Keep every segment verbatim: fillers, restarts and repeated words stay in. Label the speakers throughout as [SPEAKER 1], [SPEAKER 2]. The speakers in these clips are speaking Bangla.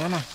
[SPEAKER 1] আমরা না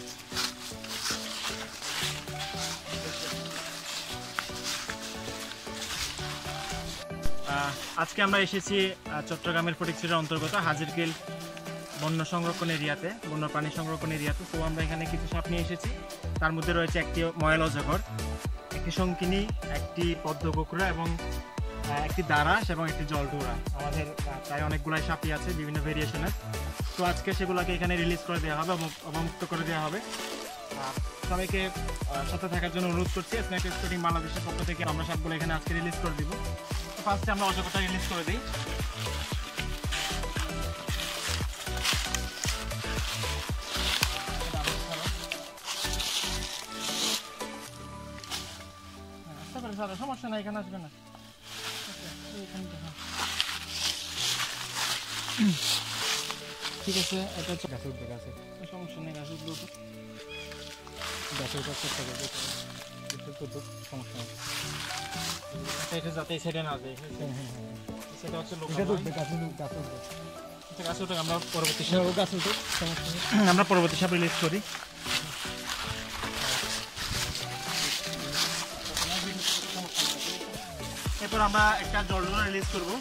[SPEAKER 1] আজকে আমরা এসেছি চট্টগ্রামের ফটিকছড়ির অন্তর্গত হাজিরকিল বন্য সংরক্ষণ এরিয়াতে, বন্য প্রাণী সংরক্ষণ এরিয়াতে। তো আমরা এখানে কিছু সাপ নিয়ে এসেছি। তার মধ্যে রয়েছে একটি ময়লা অজগর, একটি শঙ্কিনী, একটি পদ্মকুকুরা এবং একটি দারাস এবং একটি জলডোরা। আমাদের প্রায় অনেকগুলাই সাপই আছে বিভিন্ন ভেরিয়েশনের। তো আজকে সেগুলোকে এখানে রিলিজ করে দেওয়া হবে, অবমুক্ত করে দেওয়া হবে। সবাইকে সাথে থাকার জন্য অনুরোধ করছি। স্ন্যাক এক্সপোর্টিং বাংলাদেশের পক্ষ থেকে আমরা সাপগুলো এখানে আজকে রিলিজ করে দিব। তো ফার্স্টে আমরা অজগরটা রিলিজ করে দিই। সমস্যা নাই, এখানে আসবে না। ঠিক আছে, এটা হচ্ছে গাছ উঠবে, গাছে সমস্যা নেই, গাছ উঠবে গাছের কাজ করতে হবে, সমস্যা নেই। এটা যাতে সেটা না যায়, সেটা হচ্ছে গাছ উঠে আমরা পরবর্তী গাছ উঠে আমরা পরবর্তী সাপ রিলিজ করি। এরপর আমরা একটা জলডোরা রিলিজ করবো।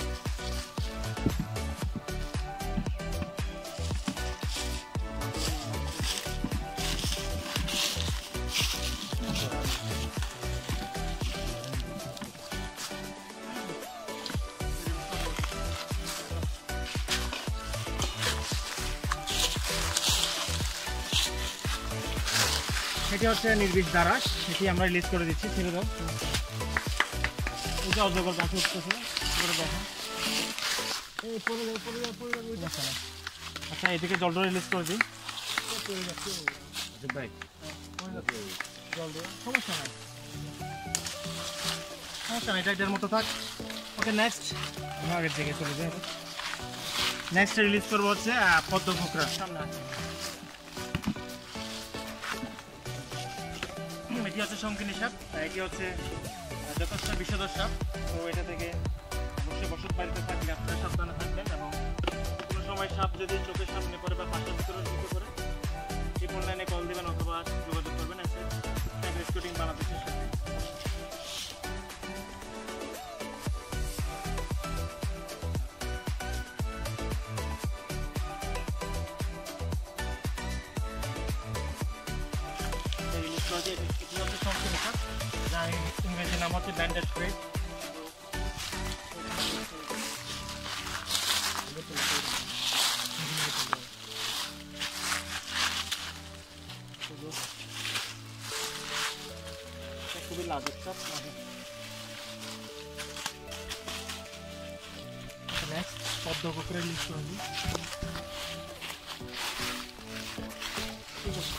[SPEAKER 1] এটি হচ্ছে নির্বিষ দারাস, এটি আমরা রিলিজ করে দিচ্ছি। ছেড়ে দাও। এই যে অজগর গাছে উঠতেছে, আচ্ছা এদিকে জলডোরা রিলিজ করে দিই। সমস্যা নাই, সমস্যা নাই, এটা এটার মতো থাক। ওকে, নেক্সট আমরা আগের দিকে চলে যাই। নেক্সট রিলিজ করবো হচ্ছে পদ্মকুকুরা। এটি হচ্ছে শঙ্কিনী সাপ, এটি হচ্ছে যথেষ্ট বিষধর সাপ। তো এটা থেকে অবশ্যই বসত বাড়িতে থাকলে আপনারা সাবধানে থাকবেন এবং কোনো সময় সাপ যদি চোখের সামনে পড়ে বা পাশের ভিতরে ঢুকে পড়ে ট্রিপল নাইনে কল দেবেন অথবা যোগাযোগ করবেন এক্সপোর্টিং বাংলাদেশের সাথে। যার ইংরেজি নাম হচ্ছে ব্যান্ডেড ফ্রেড। খুবই লাজুক সাপ। নেক্সট পদ্মকুকুরা রিলিজ করে দিই। ঠিক আছে,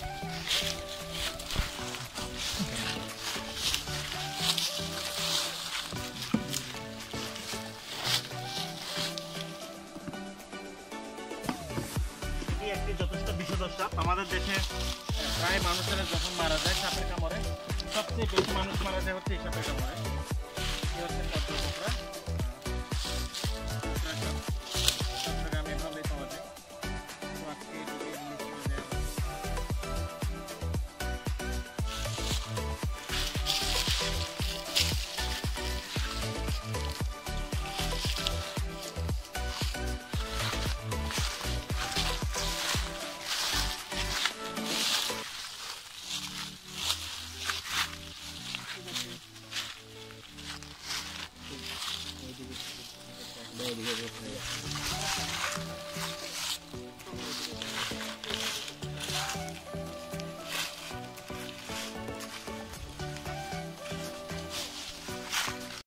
[SPEAKER 1] একটি যথেষ্ট বিষধর সাপ। আমাদের দেশে প্রায় মানুষের যখন মারা যায় সাপের কামড়ে, সবচেয়ে বেশি মানুষ মারা যায় হচ্ছে এই সাপের কামড়ে। এই হচ্ছে পদ্মকুকুরা, চট্টগ্রামে ভালোই পাওয়া যায়। তো আজকে এটিকে রিলিজ করে দেওয়া হবে।